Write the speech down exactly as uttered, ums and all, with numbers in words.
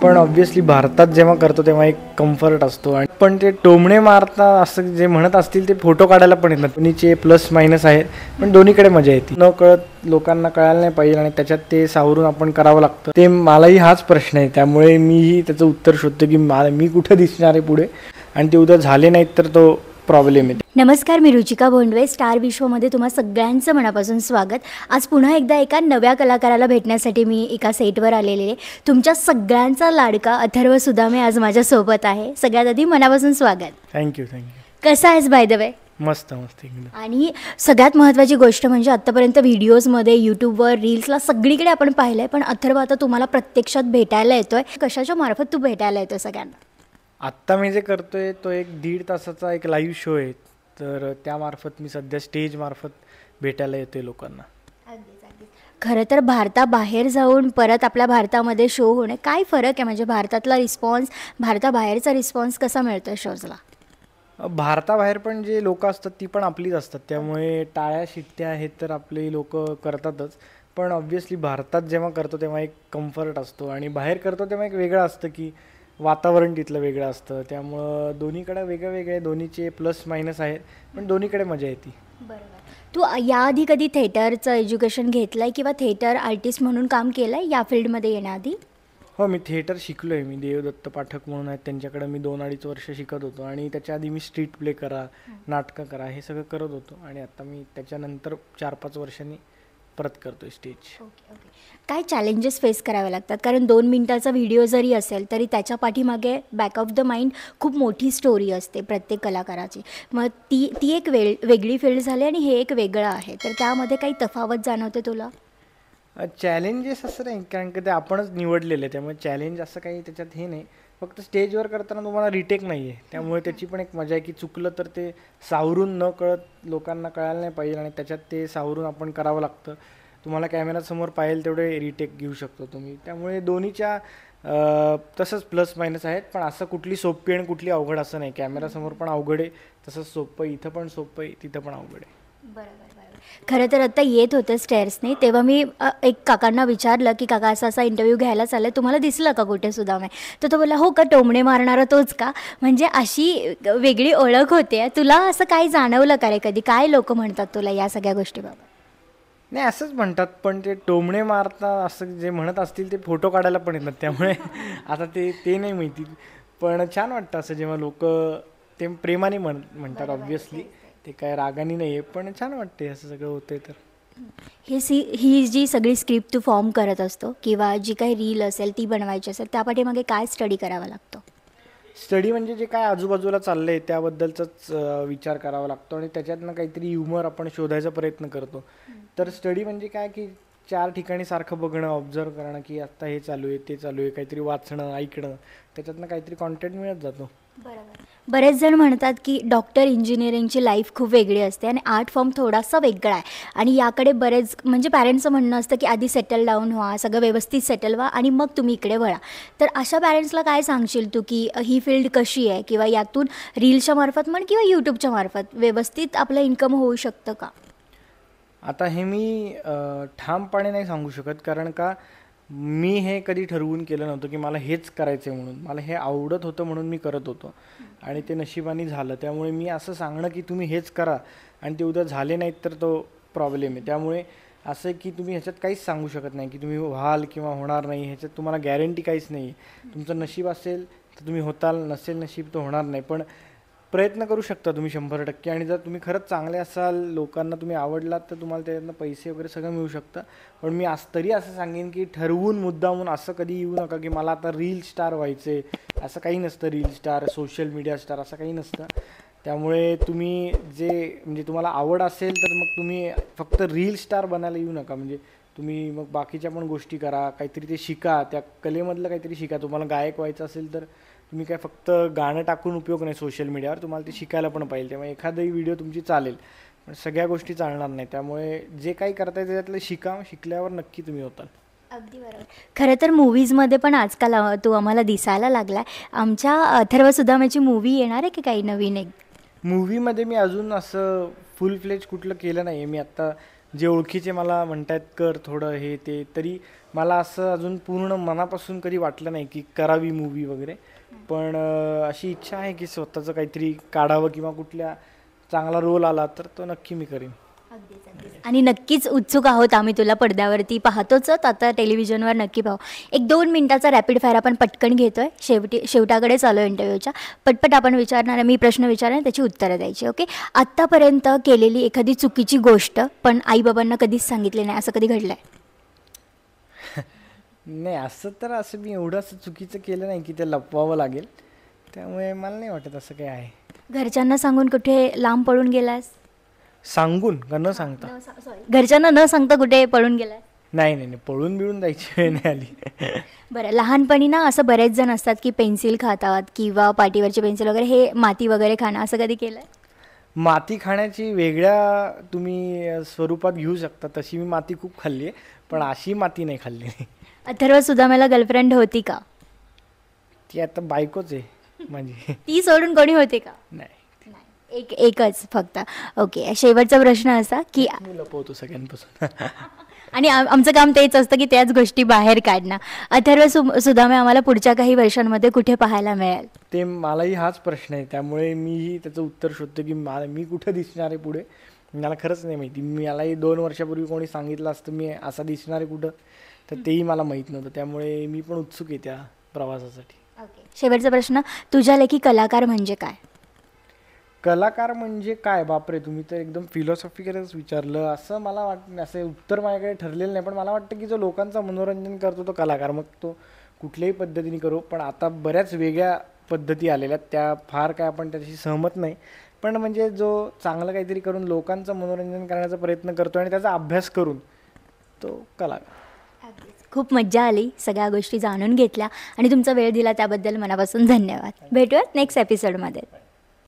पण ऑब्व्हियसली भारतात जेव्हा करतो तेव्हा एक कम्फर्ट असतो. आणि पण ते टोमणे मारता असं जे म्हणत असतील ते फोटो काढायला पण येतात. दोन्हीचे प्लस मायनस आहेत, पण दोन्हीकडे मजा येते. न कळत लोकांना कळायला नाही पाहिजे आणि त्याच्यात ते सावरून आपण करावं लागतं. ते मलाही हाच प्रश्न आहे, त्यामुळे मीही त्याचं उत्तर शोधतो की मला मी कुठं दिसणार आहे पुढे, आणि ते उद्या झाले नाहीत तर तो प्रॉब्लेम आहे. नमस्कार, मी रुचिका भोंडवे. स्टार विश्वमध्ये तुम्हा सगळ्यांचं मनापासून स्वागत. आज पुन्हा एकदा एका नव्या कलाकाराला भेटण्यासाठी मी एका सेटवर आलेले आहे. तुमच्या सगळ्यांचा लाडका अथर्व सुदामे आज माझ्यासोबत आहे. सगळ्यात आधी मनापासून स्वागत. Thank you thank you. कसा आहेस बाय द वे? मस्त मस्त एकदम. आणि सगळ्यात महत्त्वाची गोष्ट म्हणजे आत्तापर्यंत व्हिडिओजमध्ये, यूट्यूबवर, रील्सला सगळीकडे आपण पाहिलं आहे, पण अथर्व आता तुम्हाला प्रत्यक्षात भेटायला येतो आहे. कशाच्या मार्फत तू भेटायला येतो सगळ्यांना? आत्ता मी जे करतोय तो एक दीड तासाचा एक लाईव्ह शो आहे, तर त्यामार्फत मी सध्या स्टेज मार्फत भेटायला येते लोकांना. खरं तर भारताबाहेर जाऊन परत आपल्या भारतामध्ये शो होणे काय फरक आहे? म्हणजे भारतातला रिस्पॉन्स, भारताबाहेरचा रिस्पॉन्स कसा मिळतो आहे शोजला? भारताबाहेर पण जे लोक असतात ती पण आपलीच असतात, त्यामुळे टाळ्या शिट्ट्या आहेत तर आपले लोक करतातच. पण ऑब्व्हियसली भारतात जेव्हा करतो तेव्हा एक कम्फर्ट असतो, आणि बाहेर करतो तेव्हा एक वेगळं असतं की वातावरण तिथलं वेगळं असतं. त्यामुळं दोन्हीकडे वेगळं वेगळे, दोन्हीचे प्लस मायनस आहेत, पण दोन्हीकडे मजा येते. बरोबर. तू याआधी कधी थिएटरचं एज्युकेशन घेतलं आहे किंवा थिएटर आर्टिस्ट म्हणून काम केलं आहे या फील्डमध्ये येण्याआधी? हो, मी थिएटर शिकलो आहे. मी देवदत्त पाठक म्हणून आहेत, त्यांच्याकडे मी दोन अडीच वर्ष शिकत होतो. आणि त्याच्या आधी मी स्ट्रीट प्ले करा, नाटकं करा, हे सगळं करत होतो. आणि आता मी त्याच्यानंतर चार पाच वर्षांनी परत करतोय स्टेज. Okay okay. काय चॅलेंजेस फेस करावे लागतात? कारण दोन मिनिटाचा व्हिडिओ जरी असेल तरी त्याच्या पाठीमागे बॅक ऑफ द माइंड खूप मोठी स्टोरी असते प्रत्येक कलाकाराची. मग ती ती एक वेळ वेगळी फील्ड झाली आणि हे एक वेगळं आहे, तर त्यामध्ये काही तफावत जाणवते तुला? चॅलेंजेस असं नाही, कारण की ते आपणच निवडलेलं आहे, त्यामुळे चॅलेंज असं काही त्याच्यात हे नाही. फक्त स्टेजवर करताना तुम्हाला रिटेक नाही आहे, त्यामुळे त्याची पण एक मजा आहे की चुकलं तर ते सावरून न कळत लोकांना कळायला नाही पाहिजे, आणि त्याच्यात ते सावरून आपण करावं लागतं. तुम्हाला कॅमेरासमोर पाहिजे तेवढे रिटेक घेऊ शकतो तुम्ही. त्यामुळे दोन्हीच्या तसंच प्लस मायनस आहेत, पण असं कुठली सोपी आणि कुठली अवघड असं नाही. कॅमेरासमोर पण अवघड आहे, तसंच सोपं इथं पण सोपं आहे, तिथं पण अवघड आहे. बरोबर बरोबर. खरं तर आता येत होतं स्टेअर्सने, तेव्हा मी अ, एक काकांना विचारलं की काका असा असा इंटरव्ह्यू घ्यायला चाललं आहे, तुम्हाला दिसलं का कुठे सुदामे? तर तो बोलला हो का, टोमणे मारणारा तोच का? म्हणजे अशी वेगळी ओळख होते. तुला असं काही जाणवलं का रे कधी? काय लोक म्हणतात तुला या सगळ्या गोष्टीबाबत? नाही, असंच म्हणतात, पण ते टोमणे मारता असं जे म्हणत असतील ते फोटो काढायला पण येतात, त्यामुळे आता ते ते नाही माहिती. पण छान वाटतं असं जेव्हा लोक ते प्रेमाने म्हण म्हणतात ऑब्व्हियसली, ते काय रागाने नाही आहे, पण छान वाटते असं सगळं होते. तर ही सी ही जी सगळी स्क्रिप्ट तू फॉर्म करत असतो किंवा जी काही रील असेल ती बनवायची असेल, त्यापाठीमागे काय स्टडी करावा लागतो? स्टडी म्हणजे जे काय आजूबाजूला चाललं आहे त्याबद्दलचाच विचार करावा लागतो, आणि त्याच्यातनं काहीतरी ह्युमर आपण शोधायचा प्रयत्न करतो. तर स्टडी म्हणजे काय की चार ठिकाणी सारखं बघणं, ऑब्झर्व करणं की आत्ता हे चालू आहे, ते चालू आहे, काहीतरी वाचणं, ऐकणं, त्याच्यातनं काहीतरी कॉन्टेंट मिळत जातो. बरोबर. बरेच जण म्हणतात की डॉक्टर इंजिनिअरिंगची लाईफ खूप वेगळी असते आणि आर्ट फॉर्म थोडासा वेगळा आहे, आणि याकडे बरेच म्हणजे पॅरेंट्सचं म्हणणं असतं की आधी सेटल डाऊन व्हा, सगळं व्यवस्थित सेटल व्हा आणि मग तुम्ही इकडे वळा. तर अशा पॅरेंट्सला काय सांगशील तू की ही फील्ड कशी आहे, किंवा यातून रील्सच्या मार्फत म्हण किंवा यूट्यूबच्या मार्फत व्यवस्थित आपलं इन्कम होऊ शकतं का? आता हे मी ठामपणे नाही सांगू शकत, कारण का मी हे कधी ठरवून केलं नव्हतं की मला हेच करायचं आहे म्हणून. मला हे आवडत होतं म्हणून मी करत होतो, आणि ते नशिबाने झालं. त्यामुळे मी असं सांगणं की तुम्ही हेच करा आणि ते उद्या झाले नाहीत तर तो प्रॉब्लेम आहे. त्यामुळे असं की तुम्ही ह्याच्यात काहीच सांगू शकत नाही की तुम्ही व्हाल किंवा होणार नाही, ह्याच्यात तुम्हाला गॅरंटी काहीच नाही. तुमचं नशीब असेल तर तुम्ही होताल, नसेल नशीब तर होणार नाही. पण प्रयत्न करू शकता तुम्ही शंभर टक्के, आणि जर तुम्ही खरंच चांगले असाल, लोकांना तुम्ही आवडलात, तर तुम्हाला त्याच्यातनं पैसे वगैरे सगळं मिळू शकतं. पण मी आज तरी असं सांगेन की ठरवून मुद्दामून असं कधी येऊ नका की मला आता रील स्टार व्हायचे, असं काही नसतं. Reel star, social media star असं काही नसतं. त्यामुळे तुम्ही जे म्हणजे तुम्हाला आवड असेल तर मग तुम्ही फक्त रील स्टार बनायला येऊ नका. म्हणजे तुम्ही मग बाकीच्या पण गोष्टी करा, काहीतरी ते शिका, त्या कलेमधलं काहीतरी शिका. तुम्हाला गायक व्हायचं असेल तर तुम्ही काय फक्त गाणं टाकून उपयोग नाही सोशल मीडियावर, तुम्हाला ते शिकायला पण पाहिजे. त्यामुळे एखादाही व्हिडिओ तुमची चालेल, पण सगळ्या गोष्टी चालणार नाही. त्यामुळे जे काही करताय त्याच्यातलं शिका, शिकल्यावर नक्की तुम्ही होताल. अगदी बरोबर. खरं तर मूव्हीजमध्ये पण आजकाल अ, तू आम्हाला दिसायला लागला आहे. आमच्या अथर्व सुदामेची मूव्ही येणार आहे की काही नवीन एक? मूव्हीमध्ये मी अजून असं फुल फ्लेज कुठलं केलं नाही आहे. मी आत्ता जे ओळखीचे मला म्हणतायत कर थोडं हे ते, तरी मला असं अजून पूर्ण मनापासून कधी वाटलं नाही की करावी मूवी वगैरे. पण अं, अशी इच्छा आहे की स्वतःचं काहीतरी काढावं किंवा कुठल्या चांगला रोल आला तर तो नक्की मी करीन. आणि नक्कीच उत्सुक आहोत आम्ही तुला पडद्यावरती पाहतोच आहोत, आता टेलिव्हिजनवर नक्की पाहू. एक दोन मिनिटाचा रॅपिड फायर आपण पटकन घेतोय, शेवटी शेवटाकडे चालू आहे इंटरव्ह्यूच्या. पटपट आपण विचारणार, मी प्रश्न विचारणार, त्याची उत्तरं द्यायची. ओके. आत्तापर्यंत केलेली एखादी चुकीची गोष्ट पण आईबाबांना कधीच सांगितली नाही, असं कधी घडलं आहे? नाही, असं तर असं मी एवढं असं चुकीचं केलं नाही की ते लपवावं लागेल, त्यामुळे मला नाही वाटत असं काही आहे. घरच्यांना सांगून कुठे लांब पळून गेलास? सांगून का न सांगता? घरच्यांना न सांगता कुठे पळून गेलास? नाही नाही नाही, पळून बिळून जायची वेळ नाही आली. बरं, लहानपणी ना असं बरेच जण असतात की पेन्सिल खातात किंवा पाटीवरची पेन्सिल वगैरे, हे माती वगैरे खाणं असं कधी केलं आहे? माती खाण्याची वेगळ्या तुम्ही स्वरूपात घेऊ शकता, तशी मी माती खूप खाल्ली आहे, पण अशी माती नाही खाल्ली. अथर्व सुदामेला गर्लफ्रेंड होती का? ती आता बायकोच आहे माझी. ती सोडून कोणी होते का? नाही, एक एकच फक्त. ओके. शेवटचा प्रश्न असा की मी लपवतो सगळ्यांपासून. आणि आम- आमचं काम तेच असतं की त्याच गोष्टी बाहेर काढणं. अथर्व सु सुदामे आम्हाला पुढच्या काही वर्षांमध्ये कुठे पाहायला मिळेल? ते मलाही हाच प्रश्न आहे, त्यामुळे मीही त्याचं उत्तर शोधतो की मला मी कुठं दिसणार आहे पुढे. मला खरंच नाही माहिती. मलाही दोन वर्षापूर्वी कोणी सांगितलं असतं मी असा दिसणार आहे कुठं, तर तेही मला माहीत नव्हतं, त्यामुळे मी पण उत्सुक आहे त्या प्रवासासाठी. ओके. शेवटचा प्रश्न, तुझ्या लेखी कलाकार म्हणजे काय? कलाकार म्हणजे काय? बापरे, तुम्ही तर एकदम फिलॉसॉफिकलच विचारलं. असं मला वाट असं उत्तर माझ्याकडे ठरलेलं नाही, पण मला वाटतं की जो लोकांचं मनोरंजन करतो तो कलाकार, मग तो कुठल्याही पद्धतीने करू. पण आता बऱ्याच वेगळ्या पद्धती आलेल्या आहेत, त्या फार काय आपण त्याच्याशी सहमत नाही, पण म्हणजे जो चांगलं काहीतरी करून लोकांचं मनोरंजन करण्याचा प्रयत्न करतो आणि त्याचा अभ्यास करून, तो कलाकार. खूप मज्जा आली, सगळ्या गोष्टी जाणून घेतल्या आणि तुमचा वेळ दिला त्याबद्दल मनापासून धन्यवाद. भेटूयात नेक्स्ट एपिसोडमध्ये.